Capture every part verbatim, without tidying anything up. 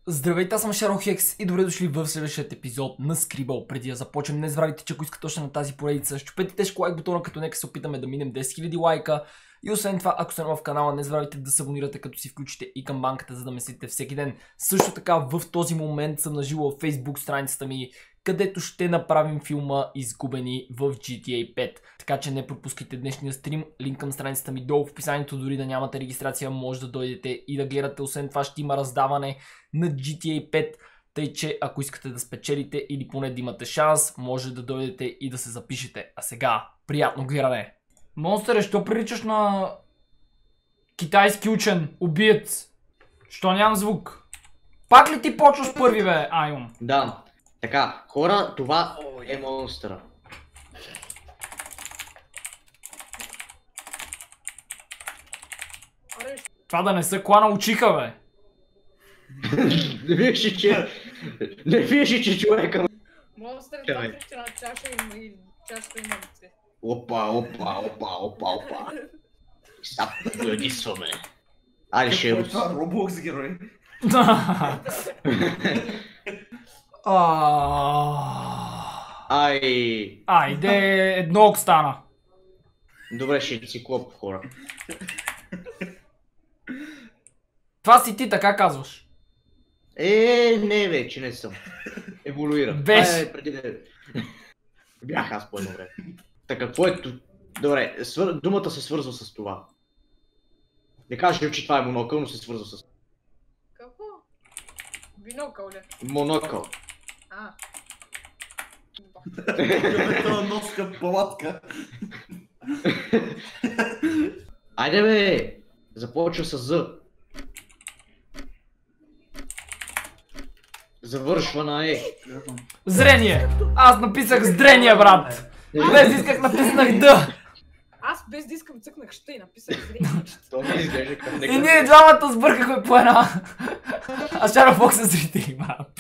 Здравейте, аз съм Шарон Хекс и добре дошли в следващия епизод на Scribble. Преди да започнем, не забравяйте, че ако искате още на тази поредица, щупете тежко лайк бутона, като нека се опитаме да минем десет хиляди лайка. И освен това, ако сте нова в канала, не забравяйте да се абонирате, като си включите и камбанката, за да ме следите всеки ден. Също така, в този момент съм наживо в Facebook страницата ми, където ще направим филма Изгубени в джи ти ей пет. Така че не пропускайте днешния стрим, линк към страницата ми долу в описанието, дори да нямате регистрация, може да дойдете и да гледате. Освен това ще има раздаване на джи ти ей пет, тъй че ако искате да спечелите или поне да имате шанс, може да дойдете и да се запишете. А сега, приятно гледане! Монстър, що приличаш на китайски учен, убиец? Що нямам звук? Пак ли ти почваш първи, бе, Айон? Да. Така, хора, това е монстъра. Това да не са клана учиха, бе. Не виж ли, че... Не виж ли, че човека... Монстър, това прича на чаша и чашата има лице. Опа, опа, опа, опа, опа. Сега дойдисваме. Айде ще е... Това Roblox герой. Ай... Айде, едно стана. Добре, ще е циклоп, хора. Това си ти, така казваш. Е, не вече не съм. Еволюирам. Беше. Е, преди да... Бях аз по едно време. Така, какво е... Добре, свър... думата се свързва с това. Не кажем, че това е монокъл, но се свързва с... Какво? Бинокъл ли? Монокъл. А. Това носка палатка. Айде бе! Започва с З. Завършва на Е. Зрение! Аз написах зрение, брат! Без исках написнах Д! Аз без да искам цъкнах ще и написах зрение. То не изглежда към И нека... ние двамата сбъркахме по една. А Шаро Фок са зрители, брат.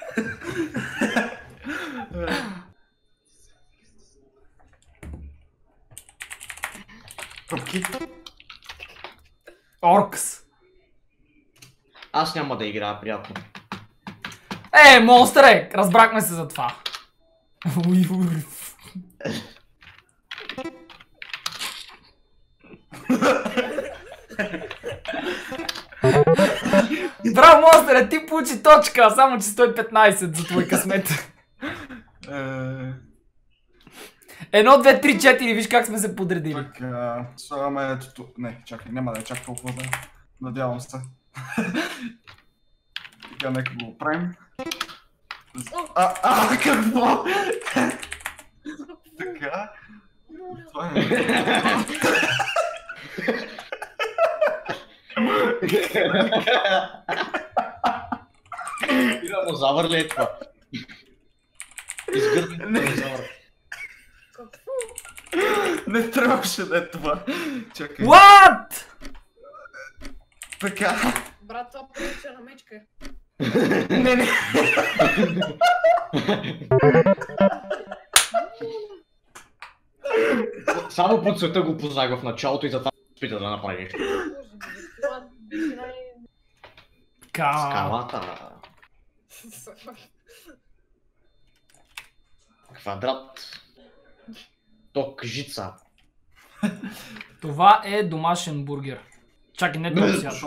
Топки. Оркс. Аз няма да играя, приятно. Е, монстър е! Разбрахме се за това. Браво, монстър, ти получи точка, само че сто и петнайсет за твой късмет. Едно, две, три, четири, виж как сме се подредили. Така, слагаме ето тук. Не, чакай, няма да е чак толкова да. Надявам се. Така, нека го оправим. А, а, какво? Така. Това е... Динозавър ли е това? Изгърбен динозавър. Какво? Не трябваше да е това. Чакай. What? Така. Брат, това прилича на мечка. Не, не. Само по цвета го познах в началото и затова спита да направи нещо. Това беше най... Ка... Скалата. Квадрат. Токжица. Това е домашен бургер. Чакай, не този свят.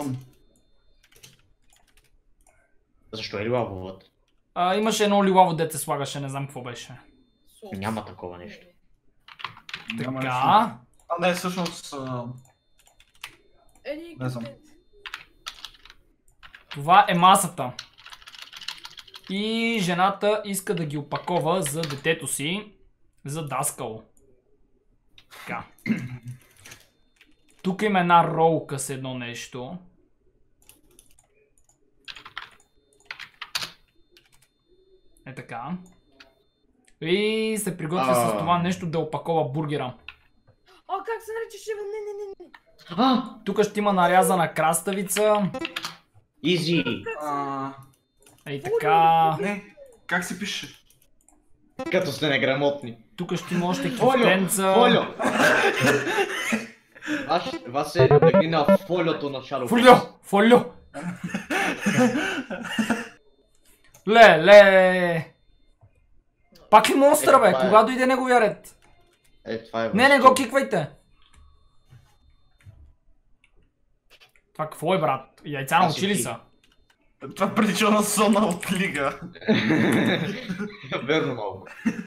Защо е лилавовът? А, имаше едно лилаво дете слагаше, не знам какво беше. Няма такова нещо. Няма Така. нещо. А, не, всъщност... а, Ени, Не знам. Това е масата. И жената иска да ги опакова за детето си, за даскало. Така. Тук има една ролка с едно нещо. Е така. И се приготвя с това нещо да опакова бургера. О, как се наричаше? Не, не, не, не. А! Тук ще има нарязана краставица. Изи! а, Ей така. Не, как се пише? Като сте неграмотни. Тук ще има още Фолио! кифтенца. Фолио! Вас, вас е наблегни на фолиото на Шаро. Фолио! Фолио! Ле-ле! Пак ли монстъра, Е, бе? това е. Кога дойде неговия ред? Е, това е... Не, не го киквайте! Това какво е, брат? Яйца на Аз си очи ли ти. са? Това прилича на Сона от Лига. Верно малко.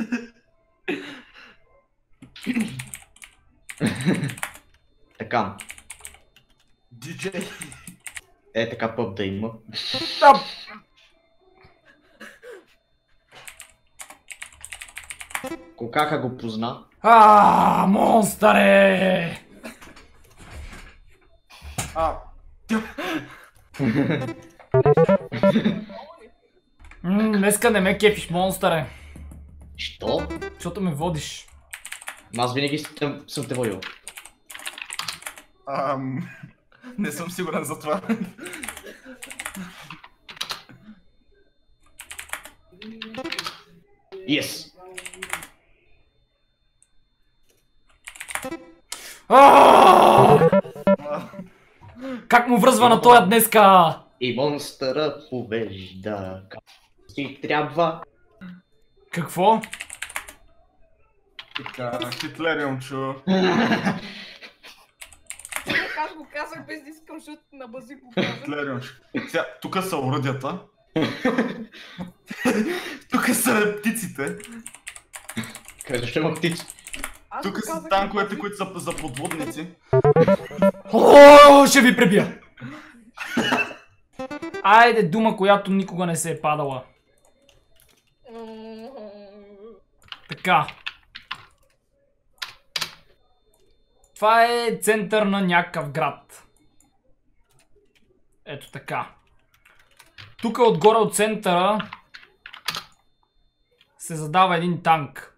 Така. Диджей. Е, така пъп да има. Да. Кокака го позна. Ааа, монстъре! А, Ммм, днеска не ме кефиш, монстъре. Що? Защото ме водиш. Аз винаги съм, съм те водил. ам... Не съм сигурен за това. Yes! Ааа! Как му връзва на тоя днеска? И монстъра повежда. Как си трябва. Какво? Така, Хитлериум чу. Аз го казах без да искам, защото на бази го казах. Хитлериум чу. Сега, тук са оръдията. Тук са птиците. Къде защо има птици? Аз Тук го са казах танковете, на които са за подводници. О, ще ви пребия! Айде, дума, която никога не се е падала. бази. Така. Това е център на някакъв град. Ето така. Тук отгоре от центъра се задава един танк.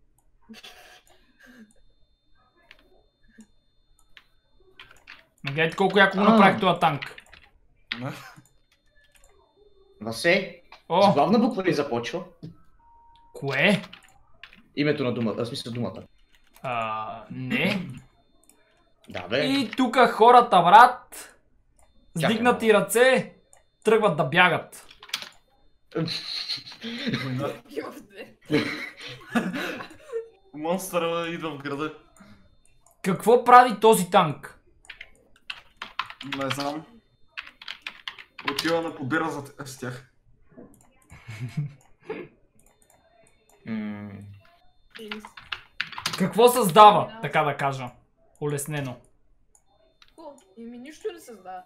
Ме гледайте колко яко го направих този танк. Васе, с О, главна буква ли започва? кое? Името на думата, в смисъл думата. А, не. Да бе. И тук хората, брат, с Чакай дигнати ръце, тръгват да бягат. Йовде. Монстъра идва в града. Какво прави този танк? Не знам. Отива на побира за т- с тях. М, Какво създава, така да кажа? Улеснено. О, Еми нищо не създава.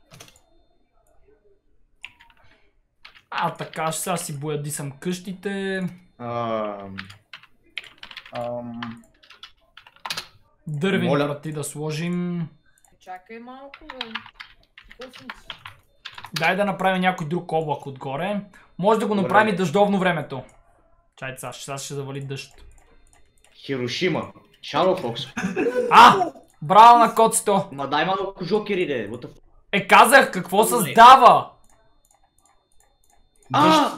А, така, ще сега си боядисам къщите. ам, Ам... Дървени Моля. врати да сложим. Чакай малко, бе. Какво съм си? Дай да направим някой друг облак отгоре. Може да го направим и дъждовно времето. Чайте сега, сега ще завали дъжд. Хирошима. Shadow Fox. А! Браво на коцето! Ма дай малко жокери, де. What the fuck? Е, казах, какво създава? А!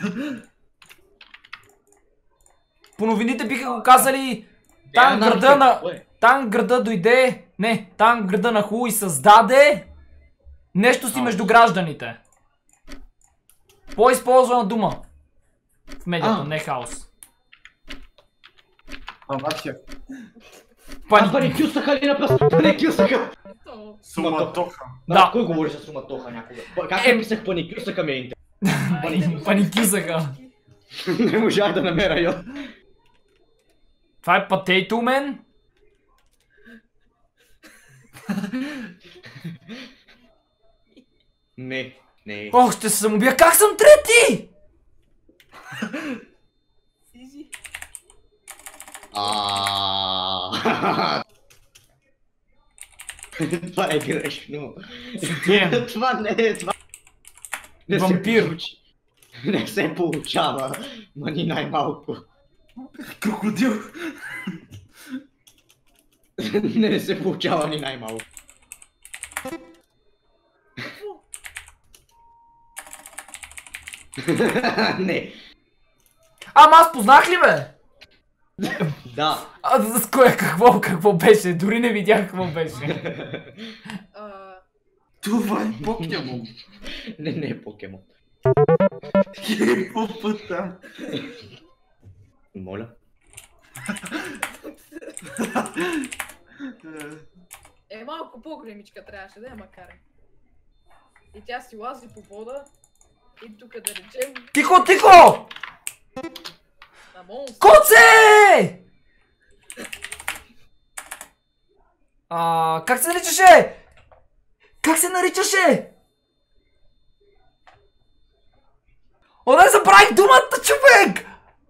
По новините биха го казали. Там Е, града на... кое? Там града дойде... Не, там града на Ху и създаде... Нещо си А. между гражданите. По-използвана дума. В медиата, А. не хаос. Анархия. А, Паник. паникюсаха ли напръсто? Паникюсаха! Ето. Суматоха. Да. Да. Кой говори за суматоха някога? Па- Как Е. написах паникюсаха ми е интересно. Паник- Паникюсаха. Не можах да намеря йо. Това е Potato Man. Не, не. Ох, ще се самоубия. Как съм трети? Изи. А. Това е грешно. Сутиен. Това не е това. Не се Вампир. получи. Не се получава. Ма ни най-малко. Крокодил. Не се получава ни най-малко. Не. Ама аз познах ли, бе? Да. А с кое? Какво? Какво беше? Дори не видях какво беше. А, Това е покемон. Не, не е покемон. Хипопотам. Моля. Е, малко по-големичка трябваше да я макар. И тя си лази по вода. И тук да речем Тихо, тихо! на монстър. Коце! А, как се наричаше? Как се наричаше? О, не забравих думата, човек!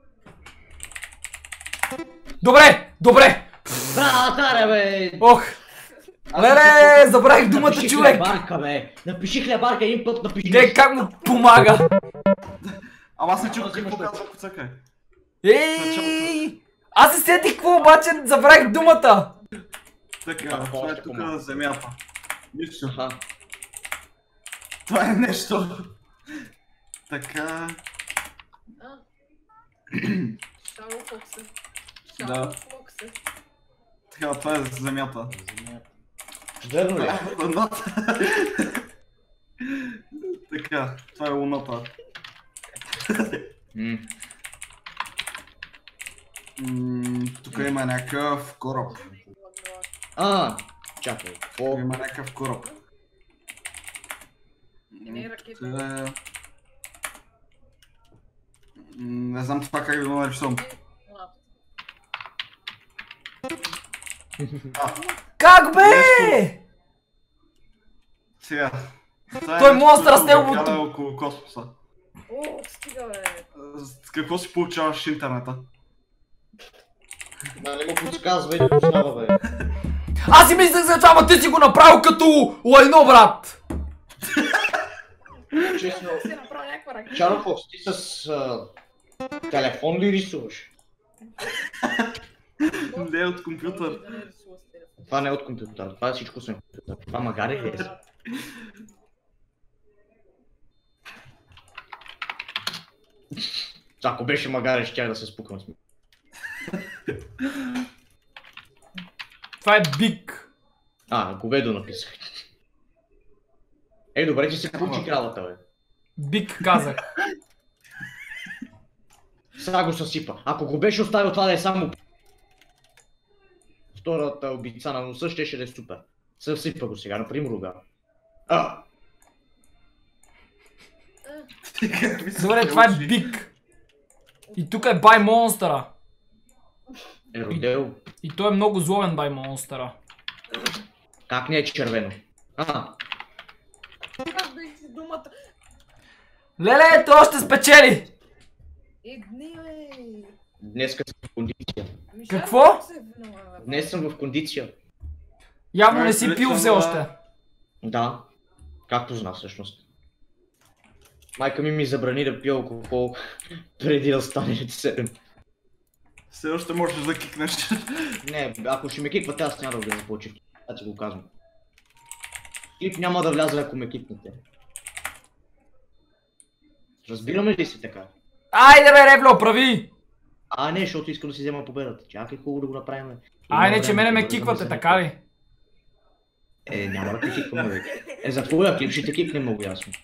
Добре, добре! Да, да, бе! Ох! Леле, забравих думата, Напиши човек! хлебарка, бе! Напиши хлебарка един път, напиши. Не, как му помага? Ама аз не чух какво казва Коцака. Ей! Аз се сетих какво, обаче забравих думата! Така, това е тук на земята. Нищо. Аха. Това е нещо. Така. А. Шаро Фоксе. Да. Шаро Фоксе. Така, това е земята. Верно ли? Луната. Така, това е луната. М. М, тук има някакъв кораб. А, чакай, какво? Тук има някакъв кораб. Не е ракета. М, Не знам това как да го нарисувам. А, Как бе? сега. Това е Той нещо, монстъра с което него обикаля му- около космоса. О, стига бе. С какво си получаваш интернета? Да, не му подсказва и да познава, бе. Аз си мислех за това, ама ти си го направил като лайно, брат! Честно, Си направи някаква ракета. Чаро Фокс, ти с а, телефон ли рисуваш? Не е от компютър. Да не рисува с телефон. Това не е от компютър, това е всичко с компютър. Това магари ли е? Ако беше магаре, щях да се спуквам с ми. Това е биг. А, говедо написах. Ей, добре, че се получи кралата, бе. Биг казах. Сега го съсипа. Ако го беше оставил това да е само... Втората обица на носа щеше да е супер. Съсипа го сега, например рога. А! Добре, това е биг. И тук е бай монстъра. Е родел. И той е много зловен бай монстъра. Как не е червено? А, Как да си думата? Леле, той ще спечели! Едни бе. днеска съм в кондиция. Ами Какво? Шаро Фокс е виновен, бе. Днес съм в кондиция. Явно не си пил все още. Да. Както зна всъщност. Майка ми ми забрани да пия алкохол преди да стане седем. Все още можеш да кикнеш. Не, ако ще ме киквате, аз няма да вляза повече в клип. Аз ти го казвам. Клип няма да вляза, ако ме кикнете. Разбираме ли се така? Айде бе, Ревло, прави! А, не, защото искам да си взема победата. Чакай, хубаво да го направим. Айде, Има че време, мене ме бързаме киквате, се така ли? Е, няма да те кикваме вече. Е, за твоя клип ще те кикне много ясно.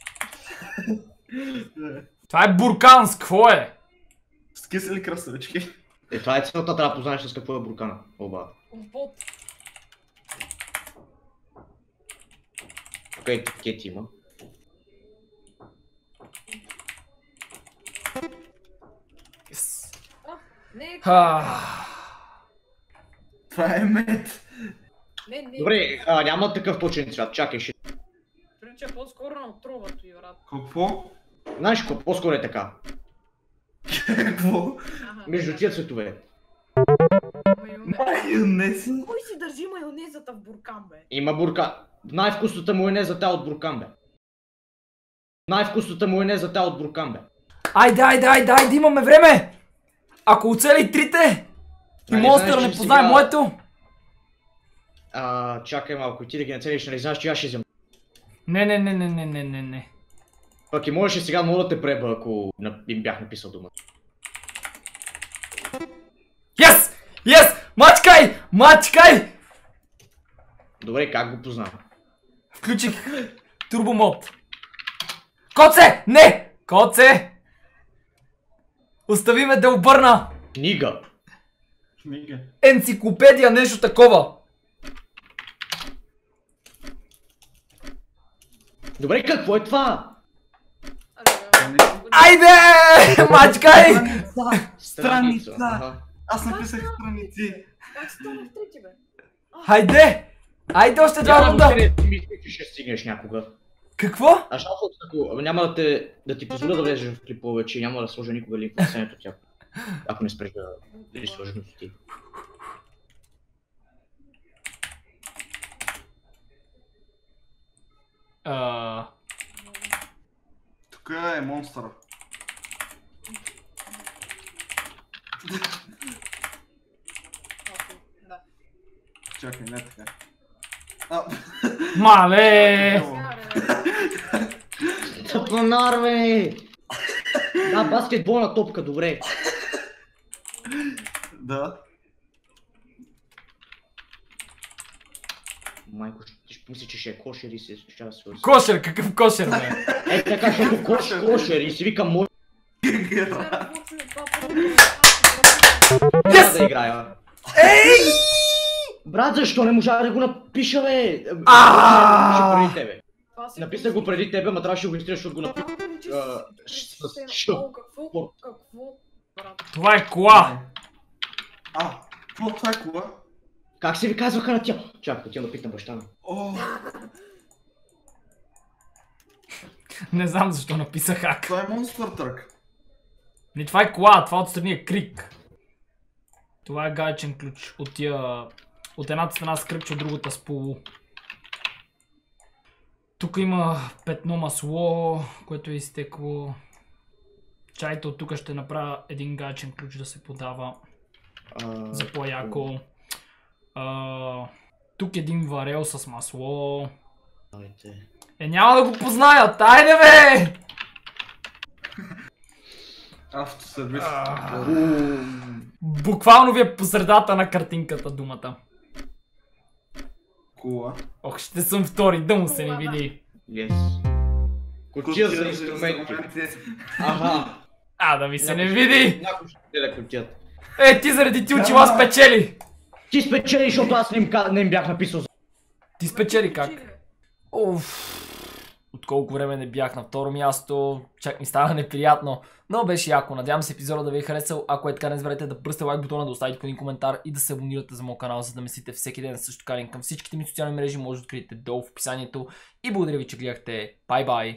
Това е бурканс, какво е? С кисели красавички. Е, това е целта, трябва да познаеш с какво е буркана. Оба. Компот. Тук етикет има. А, не е. Ха. Това е мед. Не, не. Добре, а, няма такъв точен цвят. Чакай, ще... Прилича по-скоро на отровато и брат. Какво? Знаеш какво? По-скоро е така. Какво? Ага. Между тия цветове. Майонез. Майонез. Кой си държи майонезата в буркан, бе? Има бурка. Най-вкусната майонеза тя от буркан, бе. Най-вкусната майонеза тя от буркан, бе. Айде, айде, айде, айде, имаме време! Ако оцели трите и Нали монстър знаеш, не че познае сега- моето... А, чакай малко, ти да ги нацелиш, нали знаеш, че аз ще взема. Не, не, не, не, не, не, не, не. Пък и можеше сега много да те преба, ако на- им бях написал дума. Yes! Yes! Мачкай! Мачкай! Добре, как го познавам? Включих турбомод. Коце! Не! Коце! Остави ме да обърна! Книга. Книга. Енциклопедия, нещо такова! Добре, какво е това? Айде! Мачкай! Страница! Страница! Аха. Аз написах страници. Как станах трети, бе? Хайде! Айде още два Няма рунда! да ти мисли, че ще стигнеш някога. Какво? А шансът, ако няма да, те, да ти позволя да влезеш в клип повече и няма да сложа никога линк в описанието тя. Ако не спреш да рисуваш ти. А... Тук е монстър. Да. Чакай, не така. А, Мале! Тъпанар, бе! Да, баскетболна топка, добре. да. Майко, ти ще помисли, че ще е кошер и се ще да се свърши. Кошер, какъв кошер, бе? Е, така, защото кош, кошер и си викам, мой няма да играя. Ей! Брат, защо не можа да го напиша, бе? Ааа! Напиша преди тебе. Написах го преди тебе, ма трябваше да го изтрия, защото го напиша. А, с- с- Какво? Какво? Какво? Брат. Това е кола! А, какво това е кола? Как се ви казваха на тя? Чакай, отивам да питам баща ми. О, Не знам защо написах хак. това е монстър трък. Не, това е кола, това отстрани е крик. Това е гаечен ключ. От тия... От едната страна с кръгче, от другата с полу. Тук има петно масло, което е изтекло. Чайте, от тук ще направя един гаечен ключ да се подава. А, За по-яко. А, тук един варел с масло. Айде. Е, няма да го познаят! Айде, бе! Автосервис. Буквално ви е по средата на картинката думата. Кола. Ох, ще съм втори, да му се не види. Yes. Кутия за инструменти. Ага. А, да ви се не види! Някой ще гледа кутията. Е, ти заради ти очила спечели! Ти спечели, защото аз не им, ка- не им бях написал. Ти спечели как? Уф. От колко време не бях на второ място, чак ми става неприятно, но беше яко. Надявам се епизода да ви е харесал. Ако е така, не забравяйте да пръсте лайк бутона, да оставите по един коментар и да се абонирате за моят канал, за да мислите всеки ден. Също така линк към всичките ми социални мрежи може да откриете долу в описанието. И благодаря ви, че гледахте. Бай бай!